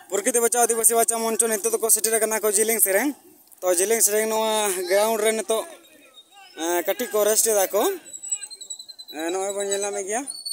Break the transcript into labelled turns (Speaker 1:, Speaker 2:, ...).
Speaker 1: प्रकृति बचाओ आदिवासी बचाओ मंच नित को सेटर करना को जिलिंग सेरेंग तो जिलिंग सेरेंग नोआ ग्राउंड रे नितो कटी को रेस्ट दा को नोय बन नेला में गया